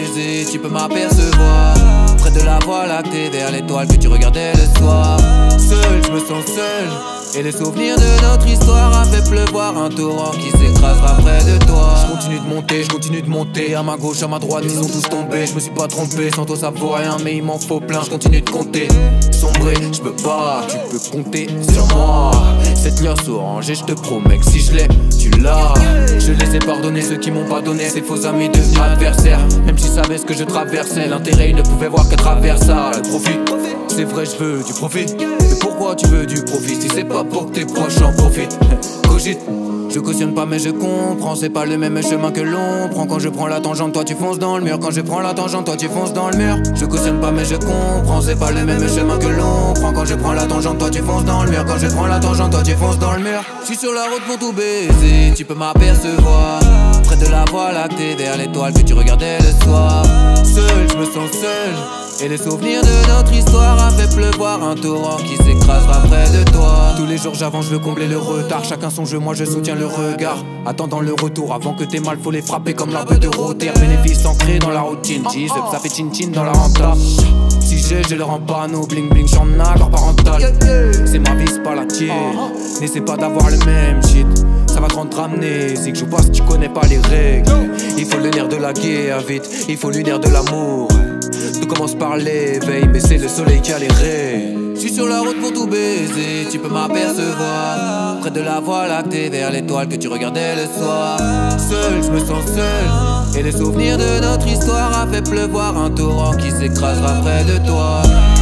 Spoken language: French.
baiser, tu peux m'apercevoir. Près de la voie lactée, vers l'étoile que tu regardais le soir. Seul, je me sens seul. Et les souvenirs de notre histoire a fait pleuvoir un torrent qui s'écrasera près de toi. Je continue de monter, à ma gauche, à ma droite, ils sont tous tombés. Je me suis pas trompé, sans toi ça vaut rien, mais il m'en faut plein. Je continue de compter, sombrer, je peux pas, tu peux compter sur moi. Cette liasse orange et je te promets que si je l'ai, tu l'as. Je les ai pardonnés, ceux qui m'ont pas donné, ces faux amis devenus adversaires. Même s'ils savaient ce que je traversais, l'intérêt ils ne pouvaient voir qu'à travers ça. Le profit, c'est vrai je veux du profit. Mais pourquoi tu veux du profit si c'est pas pour que tes proches en profitent? Cogite, je cautionne pas mais je comprends. C'est pas le même chemin que l'on prend. Quand je prends la tangente, toi tu fonces dans le mur. Quand je prends la tangente, toi tu fonces dans le mur. Je cautionne pas mais je comprends. C'est pas le même chemin que l'on prend. Quand je prends la tangente, toi tu fonces dans le mur. Quand je prends la tangente, toi tu fonces dans le mur. Je suis sur la route pour tout baiser, tu peux m'apercevoir. Près de la voie lactée, vers l'étoile que tu regardais le soir. Seul, je me sens seul. Et les souvenirs de notre histoire a fait pleuvoir un torrent qui s'écrasera près de toi. Tous les jours j'avance, je veux combler le retard. Chacun son jeu, moi je soutiens le regard. Attendant le retour, avant que tes mal, faut les frapper comme l'arbre de Rotter. Bénéfice ancré dans la routine, cheese up, ça fait chin-chin dans la renta. Si je le rends pas, no bling bling, j'en ai accord parental. C'est ma vie, c'est pas la tienne. N'essaie pas d'avoir le même shit, ça va te rendre amnésique. Joue pas si tu connais pas les règles. Il faut le nerf de la guerre vite, il faut le nerf de l'amour. Tout commence par l'éveil, mais c'est le soleil qui a les raies. Je suis sur la route pour tout baiser, tu peux m'apercevoir. Près de la voie lactée, vers l'étoile que tu regardais le soir. Seul, je me sens seul. Et les souvenirs de notre histoire a fait pleuvoir un torrent qui s'écrasera près de toi.